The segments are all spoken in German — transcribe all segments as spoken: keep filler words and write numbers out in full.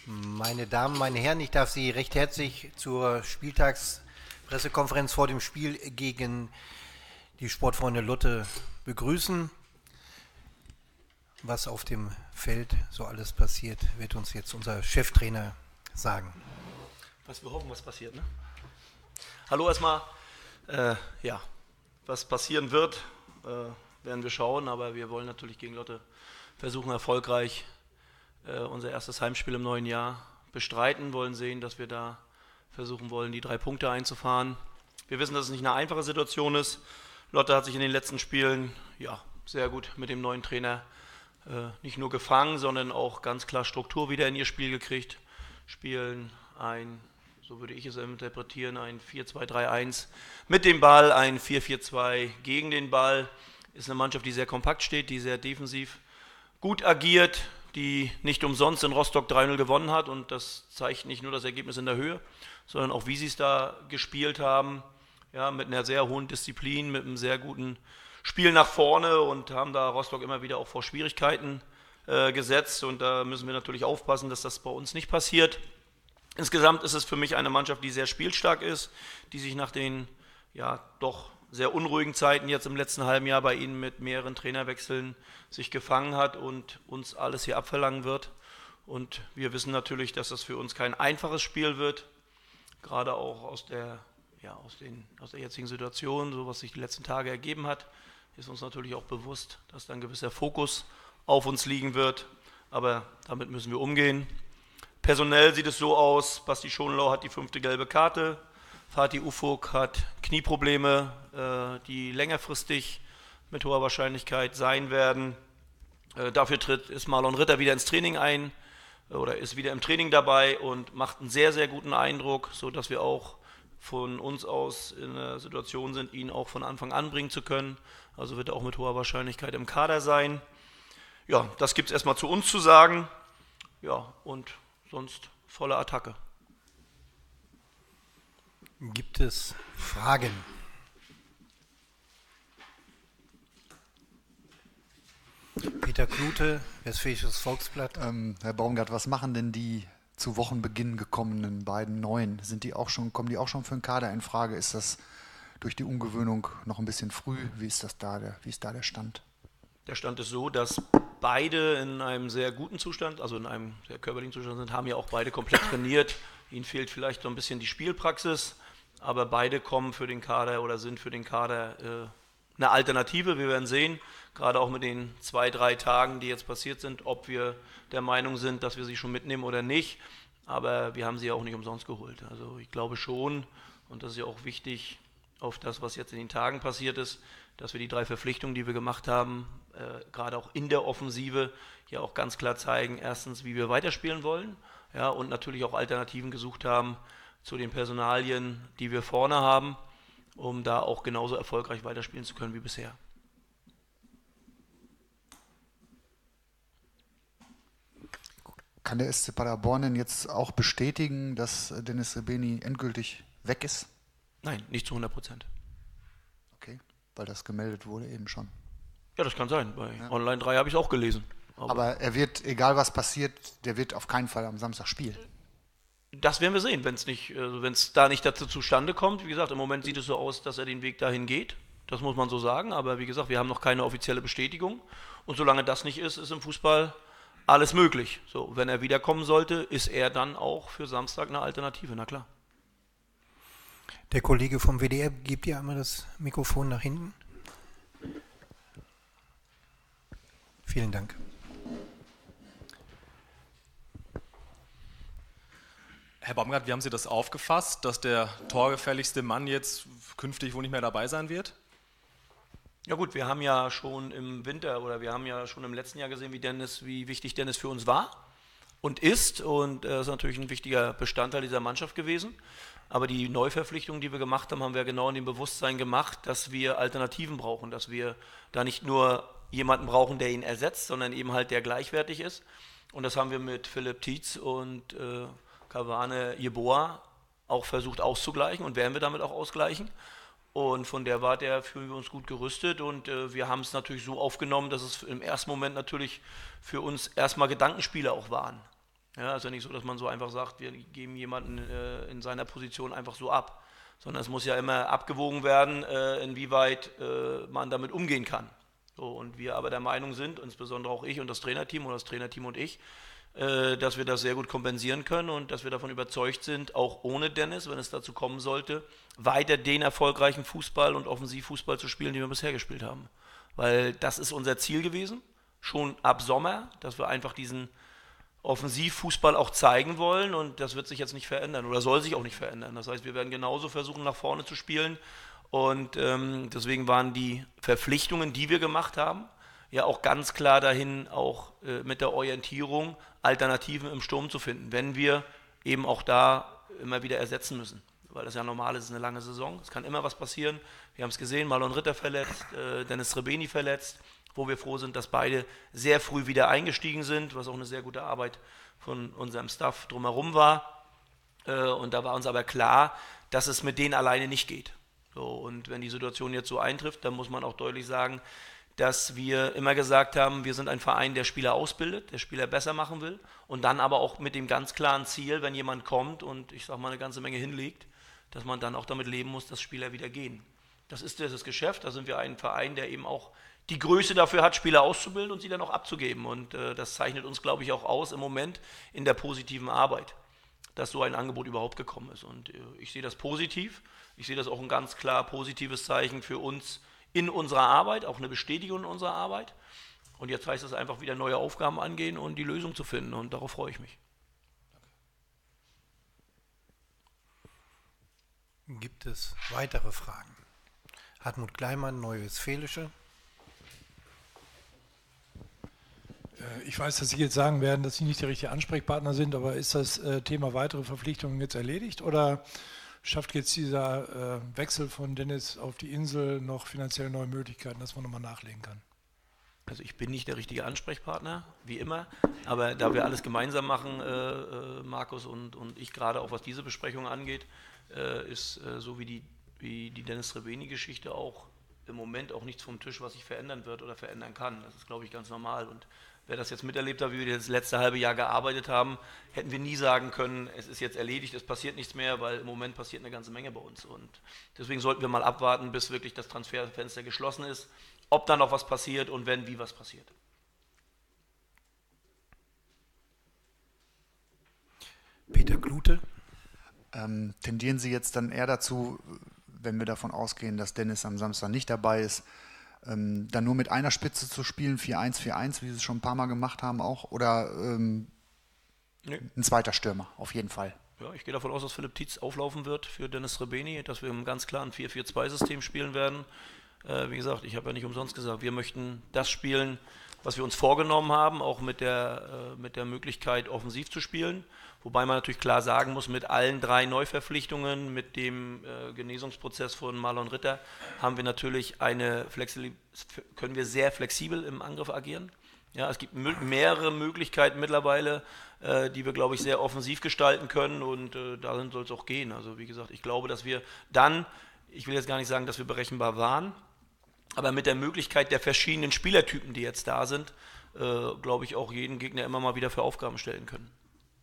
Meine Damen, meine Herren, ich darf Sie recht herzlich zur Spieltagspressekonferenz vor dem Spiel gegen die Sportfreunde Lotte begrüßen. Was auf dem Feld so alles passiert, wird uns jetzt unser Cheftrainer sagen. Was wir hoffen, was passiert, ne? Hallo erstmal. Äh, ja, was passieren wird, äh, werden wir schauen, aber wir wollen natürlich gegen Lotte versuchen, erfolgreich äh, unser erstes Heimspiel im neuen Jahr bestreiten, wollen sehen, dass wir da versuchen wollen, die drei Punkte einzufahren. Wir wissen, dass es nicht eine einfache Situation ist. Lotte hat sich in den letzten Spielen ja, sehr gut mit dem neuen Trainer äh, nicht nur gefangen, sondern auch ganz klar Struktur wieder in ihr Spiel gekriegt. Spielen ein, so würde ich es interpretieren, ein vier zwei drei eins mit dem Ball, ein vier vier zwei gegen den Ball. Ist eine Mannschaft, die sehr kompakt steht, die sehr defensiv gut agiert, die nicht umsonst in Rostock drei null gewonnen hat, und das zeigt nicht nur das Ergebnis in der Höhe, sondern auch wie sie es da gespielt haben, ja, mit einer sehr hohen Disziplin, mit einem sehr guten Spiel nach vorne, und haben da Rostock immer wieder auch vor Schwierigkeiten äh, gesetzt, und da müssen wir natürlich aufpassen, dass das bei uns nicht passiert. Insgesamt ist es für mich eine Mannschaft, die sehr spielstark ist, die sich nach den ja doch sehr unruhigen Zeiten jetzt im letzten halben Jahr bei Ihnen mit mehreren Trainerwechseln sich gefangen hat und uns alles hier abverlangen wird. Und wir wissen natürlich, dass das für uns kein einfaches Spiel wird, gerade auch aus der, ja, aus den, aus der jetzigen Situation, so was sich die letzten Tage ergeben hat, ist uns natürlich auch bewusst, dass da ein gewisser Fokus auf uns liegen wird. Aber damit müssen wir umgehen. Personell sieht es so aus, Basti Schonlau hat die fünfte gelbe Karte, Fatih Ufuk hat Knieprobleme, äh, die längerfristig mit hoher Wahrscheinlichkeit sein werden. Äh, dafür tritt ist Marlon Ritter wieder ins Training ein äh, oder ist wieder im Training dabei und macht einen sehr, sehr guten Eindruck, sodass wir auch von uns aus in der Situation sind, ihn auch von Anfang an bringen zu können. Also wird er auch mit hoher Wahrscheinlichkeit im Kader sein. Ja, das gibt es erstmal zu uns zu sagen. Ja, und sonst volle Attacke. Gibt es Fragen? Peter Klute, Westfälisches Volksblatt. Ähm, Herr Baumgart, was machen denn die zu Wochenbeginn gekommenen beiden Neuen? Sind die auch schon, kommen die auch schon für den Kader in Frage? Ist das durch die Umgewöhnung noch ein bisschen früh? Wie ist das da, der, wie ist da der Stand? Der Stand ist so, dass beide in einem sehr guten Zustand, also in einem sehr körperlichen Zustand sind, haben ja auch beide komplett trainiert. Ihnen fehlt vielleicht so ein bisschen die Spielpraxis, aber beide kommen für den Kader oder sind für den Kader äh, eine Alternative. Wir werden sehen, gerade auch mit den zwei, drei Tagen, die jetzt passiert sind, ob wir der Meinung sind, dass wir sie schon mitnehmen oder nicht. Aber wir haben sie ja auch nicht umsonst geholt. Also ich glaube schon, und das ist ja auch wichtig auf das, was jetzt in den Tagen passiert ist, dass wir die drei Verpflichtungen, die wir gemacht haben, äh, gerade auch in der Offensive, ja auch ganz klar zeigen, erstens, wie wir weiterspielen wollen, ja, und natürlich auch Alternativen gesucht haben zu den Personalien, die wir vorne haben, um da auch genauso erfolgreich weiterspielen zu können wie bisher. Kann der S C Paderborn denn jetzt auch bestätigen, dass Dennis Srbeny endgültig weg ist? Nein, nicht zu hundert Prozent. Okay, weil das gemeldet wurde eben schon. Ja, das kann sein. Bei ja. Online drei habe ich es auch gelesen. Aber, Aber er wird, egal was passiert, der wird auf keinen Fall am Samstag spielen. Das werden wir sehen, wenn es nicht, also wenn es da nicht dazu zustande kommt. Wie gesagt, im Moment sieht es so aus, dass er den Weg dahin geht. Das muss man so sagen. Aber wie gesagt, wir haben noch keine offizielle Bestätigung. Und solange das nicht ist, ist im Fußball alles möglich. So, wenn er wiederkommen sollte, ist er dann auch für Samstag eine Alternative, na klar. Der Kollege vom W D R gibt ja einmal das Mikrofon nach hinten. Vielen Dank. Herr Baumgart, wie haben Sie das aufgefasst, dass der torgefährlichste Mann jetzt künftig wohl nicht mehr dabei sein wird? Ja gut, wir haben ja schon im Winter oder wir haben ja schon im letzten Jahr gesehen, wie Dennis, wie wichtig Dennis für uns war und ist, und er ist natürlich ein wichtiger Bestandteil dieser Mannschaft gewesen. Aber die Neuverpflichtungen, die wir gemacht haben, haben wir genau in dem Bewusstsein gemacht, dass wir Alternativen brauchen, dass wir da nicht nur jemanden brauchen, der ihn ersetzt, sondern eben halt der gleichwertig ist. Und das haben wir mit Philipp Tietz und äh, Cavani Yeboah auch versucht auszugleichen und werden wir damit auch ausgleichen. Und von der Warte her fühlen wir uns gut gerüstet, und äh, wir haben es natürlich so aufgenommen, dass es im ersten Moment natürlich für uns erstmal Gedankenspiele auch waren. Ja, ist ja nicht so, dass man so einfach sagt, wir geben jemanden äh, in seiner Position einfach so ab, sondern es muss ja immer abgewogen werden, äh, inwieweit äh, man damit umgehen kann. So, und wir aber der Meinung sind, insbesondere auch ich und das Trainerteam oder das Trainerteam und ich, äh, dass wir das sehr gut kompensieren können und dass wir davon überzeugt sind, auch ohne Dennis, wenn es dazu kommen sollte, weiter den erfolgreichen Fußball und Offensivfußball zu spielen, den wir bisher gespielt haben. Weil das ist unser Ziel gewesen, schon ab Sommer, dass wir einfach diesen Offensivfußball auch zeigen wollen und das wird sich jetzt nicht verändern oder soll sich auch nicht verändern. Das heißt, wir werden genauso versuchen, nach vorne zu spielen und ähm, deswegen waren die Verpflichtungen, die wir gemacht haben, ja auch ganz klar dahin, auch äh, mit der Orientierung Alternativen im Sturm zu finden, wenn wir eben auch da immer wieder ersetzen müssen, weil das ja normal ist, es ist eine lange Saison, es kann immer was passieren. Wir haben es gesehen, Marlon Ritter verletzt, äh, Dennis Srebeni verletzt, wo wir froh sind, dass beide sehr früh wieder eingestiegen sind, was auch eine sehr gute Arbeit von unserem Staff drumherum war. Und da war uns aber klar, dass es mit denen alleine nicht geht. So, und wenn die Situation jetzt so eintrifft, dann muss man auch deutlich sagen, dass wir immer gesagt haben, wir sind ein Verein, der Spieler ausbildet, der Spieler besser machen will und dann aber auch mit dem ganz klaren Ziel, wenn jemand kommt und ich sag mal eine ganze Menge hinlegt, dass man dann auch damit leben muss, dass Spieler wieder gehen. Das ist das Geschäft, da sind wir ein Verein, der eben auch die Größe dafür hat, Spieler auszubilden und sie dann auch abzugeben. Und äh, das zeichnet uns, glaube ich, auch aus im Moment in der positiven Arbeit, dass so ein Angebot überhaupt gekommen ist. Und äh, ich sehe das positiv. Ich sehe das auch ein ganz klar positives Zeichen für uns in unserer Arbeit, auch eine Bestätigung in unserer Arbeit. Und jetzt heißt es einfach wieder neue Aufgaben angehen und die Lösung zu finden. Und darauf freue ich mich. Gibt es weitere Fragen? Hartmut Kleimann, Neue Westfälische. Ich weiß, dass Sie jetzt sagen werden, dass Sie nicht der richtige Ansprechpartner sind, aber ist das äh, Thema weitere Verpflichtungen jetzt erledigt oder schafft jetzt dieser äh, Wechsel von Dennis auf die Insel noch finanziell neue Möglichkeiten, dass man nochmal nachlegen kann? Also ich bin nicht der richtige Ansprechpartner, wie immer, aber da wir alles gemeinsam machen, äh, Markus und, und ich, gerade auch was diese Besprechung angeht, äh, ist äh, so wie die, wie die Dennis Srebeni-Geschichte auch im Moment auch nichts vom Tisch, was sich verändern wird oder verändern kann. Das ist, glaube ich, ganz normal. Und wer das jetzt miterlebt hat, wie wir das letzte halbe Jahr gearbeitet haben, hätten wir nie sagen können, es ist jetzt erledigt, es passiert nichts mehr, weil im Moment passiert eine ganze Menge bei uns. Und deswegen sollten wir mal abwarten, bis wirklich das Transferfenster geschlossen ist, ob da noch was passiert und wenn, wie was passiert. Peter Klute. Ähm, tendieren Sie jetzt dann eher dazu, wenn wir davon ausgehen, dass Dennis am Samstag nicht dabei ist, ähm, dann nur mit einer Spitze zu spielen, vier eins vier eins, wie Sie es schon ein paar Mal gemacht haben auch, oder ähm, nee. ein zweiter Stürmer, auf jeden Fall? Ja, ich gehe davon aus, dass Philipp Tietz auflaufen wird für Dennis Srebeni, dass wir im ganz klaren vier vier zwei System spielen werden. Äh, wie gesagt, ich habe ja nicht umsonst gesagt, wir möchten das spielen, was wir uns vorgenommen haben, auch mit der, äh, mit der Möglichkeit, offensiv zu spielen. Wobei man natürlich klar sagen muss, mit allen drei Neuverpflichtungen, mit dem äh, Genesungsprozess von Marlon Ritter, haben wir natürlich eine Flexi- können wir sehr flexibel im Angriff agieren. Ja, es gibt m- mehrere Möglichkeiten mittlerweile, äh, die wir, glaube ich, sehr offensiv gestalten können und äh, darin soll es auch gehen. Also wie gesagt, ich glaube, dass wir dann, ich will jetzt gar nicht sagen, dass wir berechenbar waren, aber mit der Möglichkeit der verschiedenen Spielertypen, die jetzt da sind, äh, glaube ich, auch jeden Gegner immer mal wieder für Aufgaben stellen können.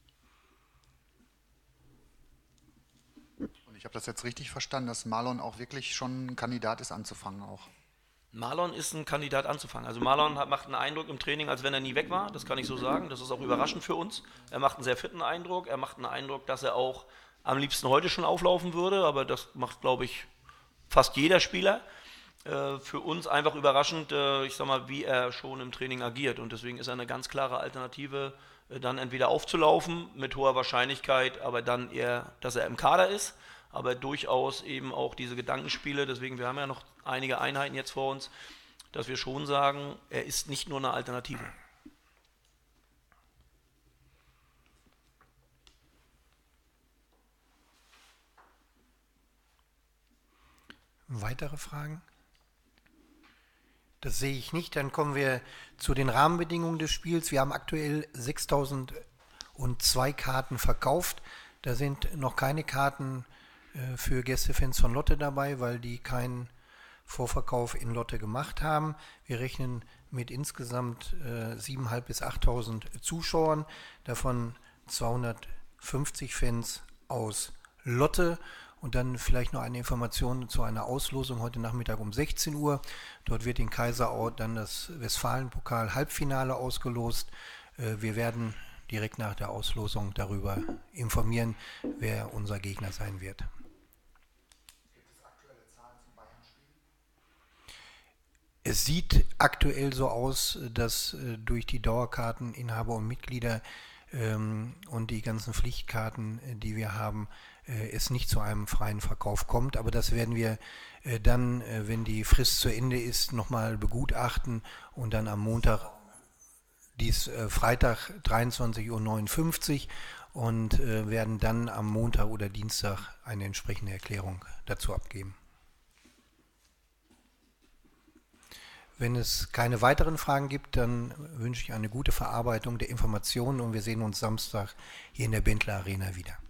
Ich habe das jetzt richtig verstanden, dass Marlon auch wirklich schon ein Kandidat ist anzufangen auch. Marlon ist ein Kandidat anzufangen. Also Marlon hat, macht einen Eindruck im Training, als wenn er nie weg war. Das kann ich so sagen. Das ist auch überraschend für uns. Er macht einen sehr fitten Eindruck. Er macht einen Eindruck, dass er auch am liebsten heute schon auflaufen würde. Aber das macht, glaube ich, fast jeder Spieler. Äh, für uns einfach überraschend, äh, ich sag mal, wie er schon im Training agiert. Und deswegen ist er eine ganz klare Alternative, äh, dann entweder aufzulaufen mit hoher Wahrscheinlichkeit, aber dann eher, dass er im Kader ist. Aber durchaus eben auch diese Gedankenspiele, deswegen, wir haben ja noch einige Einheiten jetzt vor uns, dass wir schon sagen, er ist nicht nur eine Alternative. Weitere Fragen? Das sehe ich nicht. Dann kommen wir zu den Rahmenbedingungen des Spiels. Wir haben aktuell sechstausendzwei Karten verkauft. Da sind noch keine Karten für Gästefans von Lotte dabei, weil die keinen Vorverkauf in Lotte gemacht haben. Wir rechnen mit insgesamt äh, siebentausendfünfhundert bis achttausend Zuschauern. Davon zweihundertfünfzig Fans aus Lotte. Und dann vielleicht noch eine Information zu einer Auslosung heute Nachmittag um sechzehn Uhr. Dort wird in Kaiserau dann das Westfalenpokal-Halbfinale ausgelost. Wir werden direkt nach der Auslosung darüber informieren, wer unser Gegner sein wird. Gibt es aktuelle Zahlen zum Bayern-Spiel? Es sieht aktuell so aus, dass durch die Dauerkarteninhaber und Mitglieder ähm, und die ganzen Pflichtkarten, die wir haben, äh, es nicht zu einem freien Verkauf kommt. Aber das werden wir äh, dann, äh, wenn die Frist zu Ende ist, nochmal begutachten und dann am Montag, dies äh, Freitag dreiundzwanzig Uhr neunundfünfzig, und äh, werden dann am Montag oder Dienstag eine entsprechende Erklärung dazu abgeben. Wenn es keine weiteren Fragen gibt, dann wünsche ich eine gute Verarbeitung der Informationen und wir sehen uns Samstag hier in der Bentler Arena wieder.